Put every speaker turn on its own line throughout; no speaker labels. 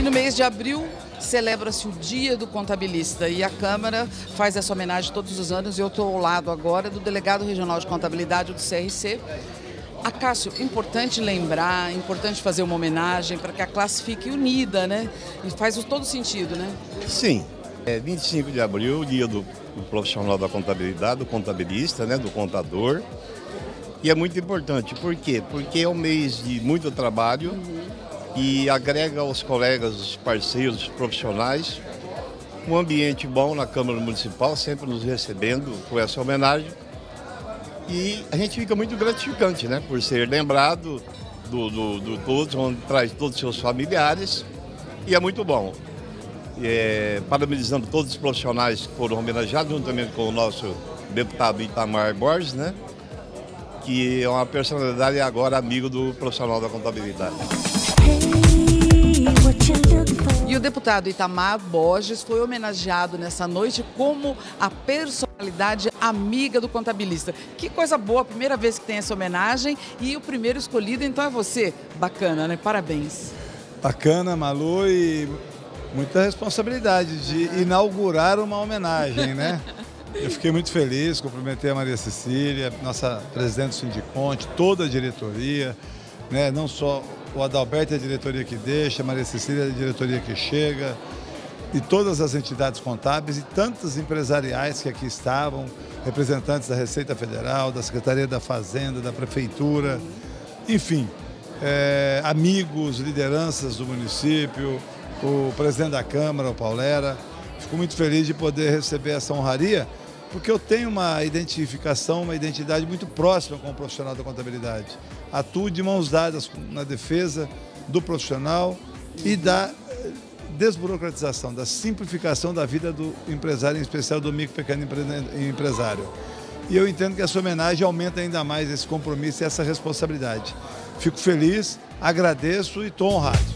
E no mês de abril celebra-se o Dia do Contabilista e a Câmara faz essa homenagem todos os anos. Eu estou ao lado agora do Delegado Regional de Contabilidade do CRC. Cássio, importante lembrar, importante fazer uma homenagem para que a classe fique unida, né? E faz todo sentido, né?
Sim, é 25 de abril, dia do profissional da contabilidade, do contabilista, né? Do contador. E é muito importante, por quê? Porque é um mês de muito trabalho e agrega aos colegas, os parceiros, os profissionais, um ambiente bom na Câmara Municipal, sempre nos recebendo com essa homenagem. E a gente fica muito gratificante, né? Por ser lembrado do todos, onde traz todos os seus familiares. E é muito bom. Parabenizando todos os profissionais que foram homenageados, juntamente com o nosso deputado Itamar Borges, né? Que é uma personalidade e agora amigo do profissional da contabilidade.
E o deputado Itamar Borges foi homenageado nessa noite como a personalidade amiga do contabilista. Que coisa boa, a primeira vez que tem essa homenagem e o primeiro escolhido, então é você. Bacana, né? Parabéns.
Bacana, Malu, e muita responsabilidade de inaugurar uma homenagem, né? Eu fiquei muito feliz, cumprimentei a Maria Cecília, nossa presidente do Sindiconte, toda a diretoria, né? Não só o Adalberto é a diretoria que deixa, a Maria Cecília é a diretoria que chega, e todas as entidades contábeis e tantas empresariais que aqui estavam, representantes da Receita Federal, da Secretaria da Fazenda, da Prefeitura, enfim, amigos, lideranças do município, o presidente da Câmara, o Paulera. Fico muito feliz de poder receber essa honraria, porque eu tenho uma identificação, uma identidade muito próxima com o profissional da contabilidade. Atuo de mãos dadas na defesa do profissional e da desburocratização, da simplificação da vida do empresário, em especial do micro e pequeno empresário. E eu entendo que essa homenagem aumenta ainda mais esse compromisso e essa responsabilidade. Fico feliz, agradeço e estou honrado.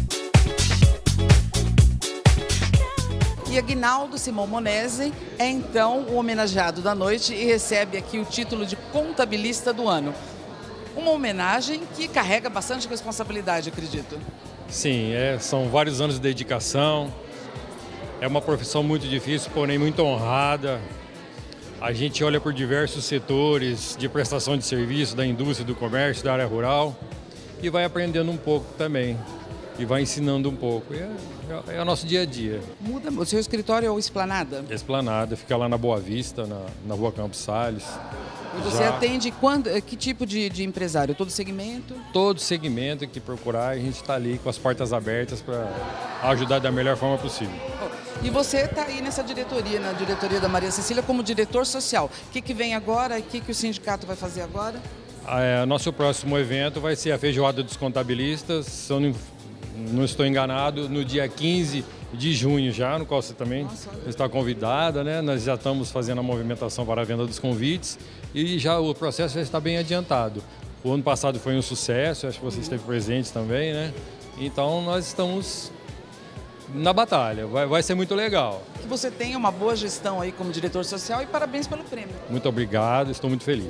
E Aguinaldo Simão Monese é então o homenageado da noite e recebe aqui o título de contabilista do ano. Uma homenagem que carrega bastante responsabilidade, acredito.
Sim, são vários anos de dedicação, é uma profissão muito difícil, porém muito honrada. A gente olha por diversos setores de prestação de serviço, da indústria, do comércio, da área rural e vai aprendendo um pouco também. E vai ensinando um pouco. É o nosso dia a dia.
Muda, o seu escritório é o Esplanada?
Esplanada, fica lá na Boa Vista, na rua Campos Salles.
E você atende que tipo de empresário? Todo segmento?
Todo segmento que procurar, a gente está ali com as portas abertas para ajudar da melhor forma possível.
E você está aí nessa diretoria, na diretoria da Maria Cecília, como diretor social. O que vem agora? O que o sindicato vai fazer agora?
Nosso próximo evento vai ser a Feijoada dos Contabilistas, não estou enganado, no dia 15 de junho já, no qual você também está convidada, né? Nós já estamos fazendo a movimentação para a venda dos convites e o processo já está bem adiantado. O ano passado foi um sucesso, acho que você esteve presente também, né? Então nós estamos na batalha, vai ser muito legal.
Que você tenha uma boa gestão aí como diretor social e parabéns pelo prêmio.
Muito obrigado, estou muito feliz.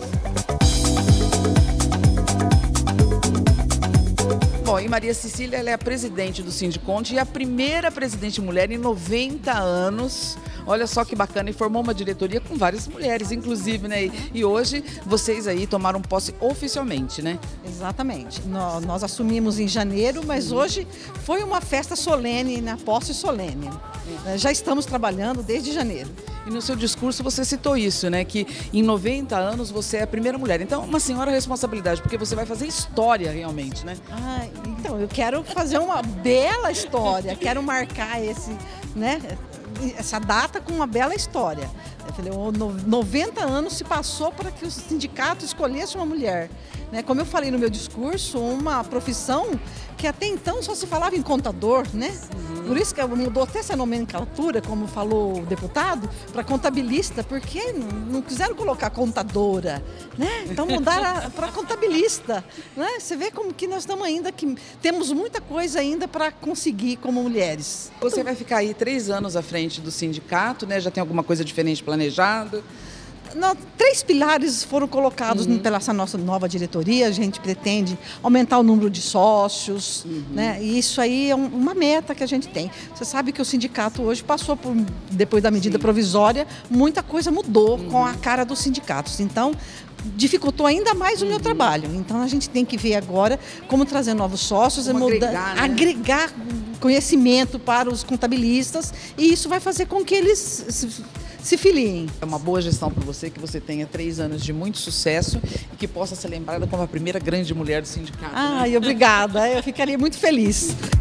Bom, e Maria Cecília, ela é a presidente do Sindiconte e a primeira presidente mulher em 90 anos. Olha só que bacana, e formou uma diretoria com várias mulheres, inclusive, né? E hoje vocês aí tomaram posse oficialmente, né?
Exatamente. Nós assumimos em janeiro, mas hoje foi uma festa solene, na posse solene. Já estamos trabalhando desde janeiro.
E no seu discurso você citou isso, né? Que em 90 anos você é a primeira mulher. Então, uma senhora responsabilidade, porque você vai fazer história realmente, né?
Então, eu quero fazer uma bela história, quero marcar essa data com uma bela história. 90 anos se passou para que o sindicato escolhesse uma mulher. Como eu falei no meu discurso, uma profissão que até então só se falava em contador, né? Por isso que mudou até essa nomenclatura, como falou o deputado, para contabilista, porque não quiseram colocar contadora, né? Então mudaram para contabilista, né? Você vê como que nós estamos ainda, que temos muita coisa ainda para conseguir como mulheres.
Você vai ficar aí 3 anos à frente do sindicato, né? Já tem alguma coisa diferente planejada?
3 pilares foram colocados pela essa nossa nova diretoria. A gente pretende aumentar o número de sócios, né? E isso aí é uma meta que a gente tem. Você sabe que o sindicato hoje passou por, depois da medida provisória, muita coisa mudou com a cara dos sindicatos. Então, dificultou ainda mais o meu trabalho. Então, a gente tem que ver agora como trazer novos sócios, agregar conhecimento para os contabilistas, e isso vai fazer com que eles se filiem.
É uma boa gestão para você, que você tenha 3 anos de muito sucesso e que possa ser lembrada como a primeira grande mulher do sindicato.
Ai, obrigada. Eu ficaria muito feliz.